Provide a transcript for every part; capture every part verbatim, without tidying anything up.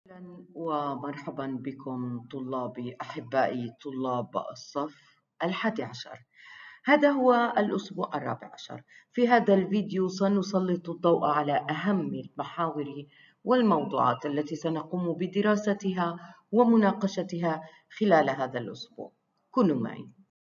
أهلا ومرحبا بكم طلابي أحبائي طلاب الصف الحادي عشر. هذا هو الأسبوع الرابع عشر. في هذا الفيديو سنسلط الضوء على أهم المحاور والموضوعات التي سنقوم بدراستها ومناقشتها خلال هذا الأسبوع. كونوا معي.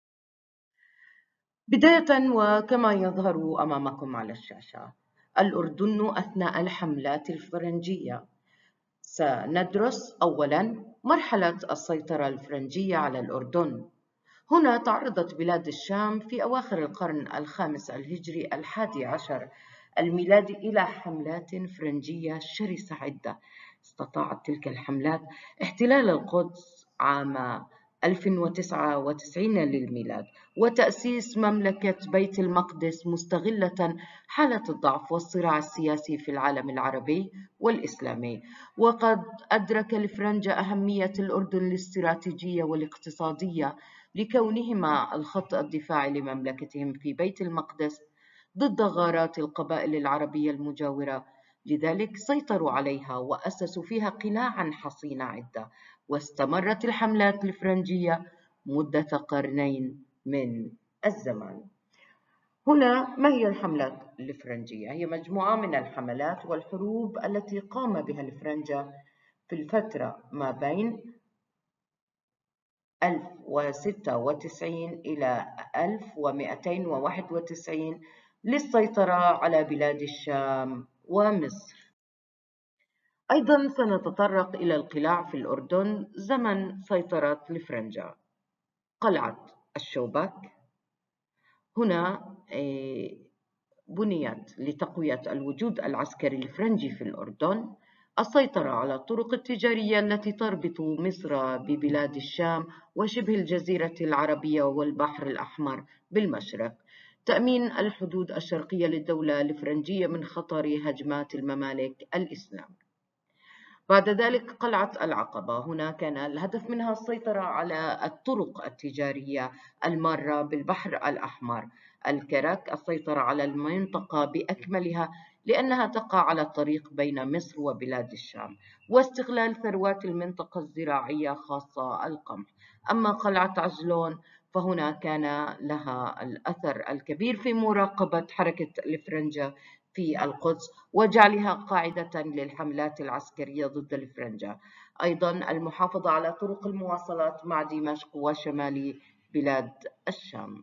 بداية وكما يظهر أمامكم على الشاشة، الأردن أثناء الحملات الفرنجية. سندرس أولاً مرحلة السيطرة الفرنجية على الأردن. هنا تعرضت بلاد الشام في أواخر القرن الخامس الهجري الحادي عشر الميلادي إلى حملات فرنجية شرسة عدة. استطاعت تلك الحملات احتلال القدس عام ألف وتسعة وتسعين للميلاد وتأسيس مملكة بيت المقدس، مستغلة حالة الضعف والصراع السياسي في العالم العربي والإسلامي. وقد أدرك الفرنج أهمية الأردن الاستراتيجية والاقتصادية لكونهما الخط الدفاعي لمملكتهم في بيت المقدس ضد غارات القبائل العربية المجاورة، لذلك سيطروا عليها وأسسوا فيها قلاعا حصينة عدة. واستمرت الحملات الفرنجية مدة قرنين من الزمان. هنا ما هي الحملات الفرنجية؟ هي مجموعة من الحملات والحروب التي قام بها الفرنجة في الفترة ما بين ألف وستة وتسعين إلى ألف ومئتين وواحد وتسعين للسيطرة على بلاد الشام ومصر. أيضا سنتطرق إلى القلاع في الأردن زمن سيطرة الفرنجة. قلعة الشوبك هنا بنيت لتقوية الوجود العسكري الفرنجي في الأردن. السيطرة على الطرق التجارية التي تربط مصر ببلاد الشام وشبه الجزيرة العربية والبحر الأحمر بالمشرق. تأمين الحدود الشرقية للدولة الفرنجية من خطر هجمات الممالك الإسلام. بعد ذلك قلعة العقبة، هنا كان الهدف منها السيطرة على الطرق التجارية المارة بالبحر الأحمر. الكرك السيطرة على المنطقة بأكملها لأنها تقع على الطريق بين مصر وبلاد الشام، واستغلال ثروات المنطقة الزراعية خاصة القمح. أما قلعة عجلون فهنا كان لها الأثر الكبير في مراقبة حركة الفرنجة في القدس وجعلها قاعدة للحملات العسكرية ضد الفرنجة. أيضا المحافظة على طرق المواصلات مع دمشق وشمال بلاد الشام.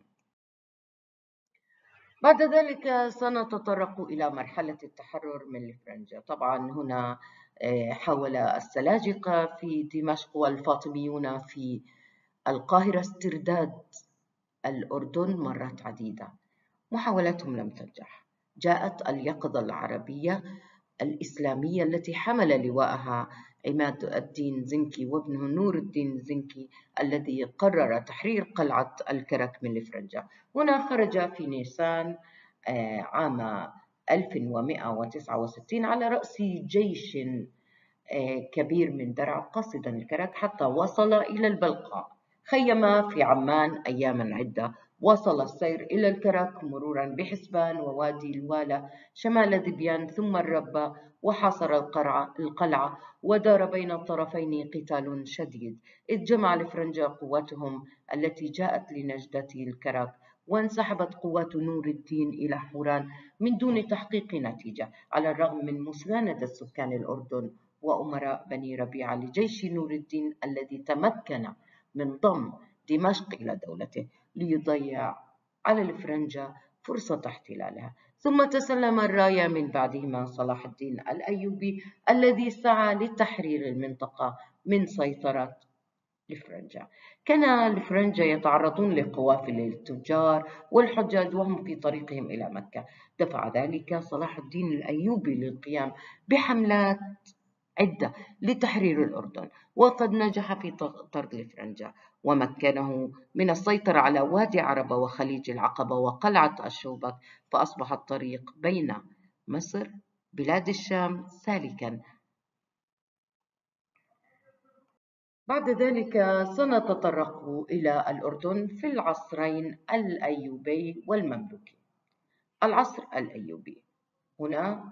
بعد ذلك سنتطرق إلى مرحلة التحرر من الفرنجة. طبعا هنا حاول السلاجقة في دمشق والفاطميون في القاهرة استرداد الأردن مرات عديدة. محاولتهم لم تنجح. جاءت اليقظة العربية الإسلامية التي حمل لواءها عماد الدين زنكي وابنه نور الدين زنكي، الذي قرر تحرير قلعة الكرك من الفرنجة. هنا خرج في نيسان عام ألف ومئة وتسعة وستين على رأس جيش كبير من درعا قاصدا الكرك حتى وصل إلى البلقاء. خيم في عمان أياما عدة. وصل السير إلى الكرك مرورا بحسبان ووادي الوالة شمال ذبيان ثم الربة، وحاصر القلعة ودار بين الطرفين قتال شديد، إذ جمع الفرنجة قوتهم التي جاءت لنجدة الكرك، وانسحبت قوات نور الدين إلى حوران من دون تحقيق نتيجة، على الرغم من مساندة سكان الأردن وأمراء بني ربيعة لجيش نور الدين الذي تمكن من ضم دمشق إلى دولته ليضيع على الفرنجة فرصة احتلالها. ثم تسلم الراية من بعدهما صلاح الدين الأيوبي الذي سعى لتحرير المنطقة من سيطرة الفرنجة. كان الفرنجة يتعرضون لقوافل التجار والحجاج وهم في طريقهم إلى مكة. دفع ذلك صلاح الدين الأيوبي للقيام بحملات عدة لتحرير الأردن، وقد نجح في طرد الفرنجة ومكنه من السيطرة على وادي عربة وخليج العقبة وقلعة الشوبك، فأصبح الطريق بين مصر بلاد الشام سالكا. بعد ذلك سنتطرق إلى الأردن في العصرين الأيوبي والمملوكي. العصر الأيوبي، هنا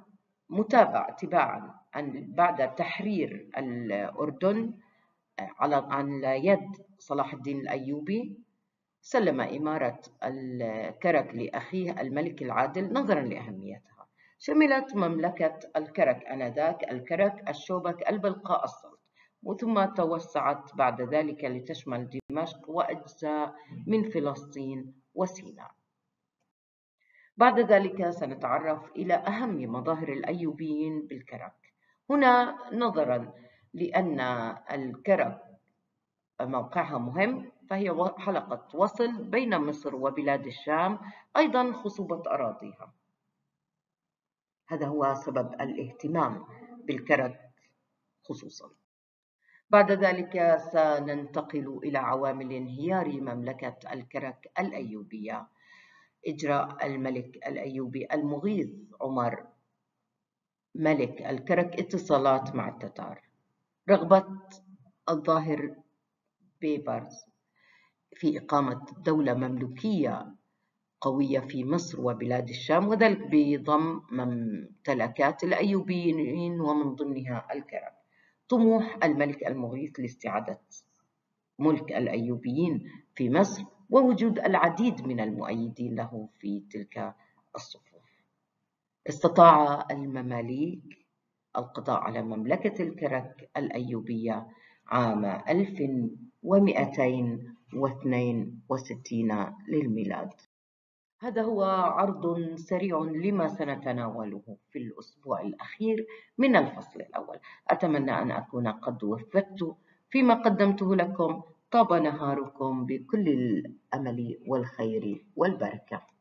متابع تباعا بعد تحرير الأردن على على يد صلاح الدين الأيوبي، سلم إمارة الكرك لأخيه الملك العادل نظرا لأهميتها. شملت مملكة الكرك آنذاك الكرك، الشوبك، البلقاء، السلط، وثم توسعت بعد ذلك لتشمل دمشق وأجزاء من فلسطين وسيناء. بعد ذلك سنتعرف إلى أهم مظاهر الأيوبيين بالكرك. هنا نظرا لأن الكرك موقعها مهم، فهي حلقة وصل بين مصر وبلاد الشام، أيضا خصوبة أراضيها. هذا هو سبب الاهتمام بالكرك خصوصا. بعد ذلك سننتقل إلى عوامل انهيار مملكة الكرك الأيوبية. إجراء الملك الأيوبي المغيث عمر ملك الكرك اتصالات مع التتار. رغبة الظاهر بيبرس في إقامة دولة مملوكية قوية في مصر وبلاد الشام، وذلك بضم ممتلكات الأيوبيين ومن ضمنها الكرك. طموح الملك المغيث لاستعادة ملك الأيوبيين في مصر، ووجود العديد من المؤيدين له في تلك الصفوف. استطاع المماليك القضاء على مملكة الكرك الأيوبية عام ألف ومئتين واثنين وستين للميلاد. هذا هو عرض سريع لما سنتناوله في الأسبوع الأخير من الفصل الأول. أتمنى أن أكون قد وفقت فيما قدمته لكم. طاب نهاركم بكل الأمل والخير والبركة.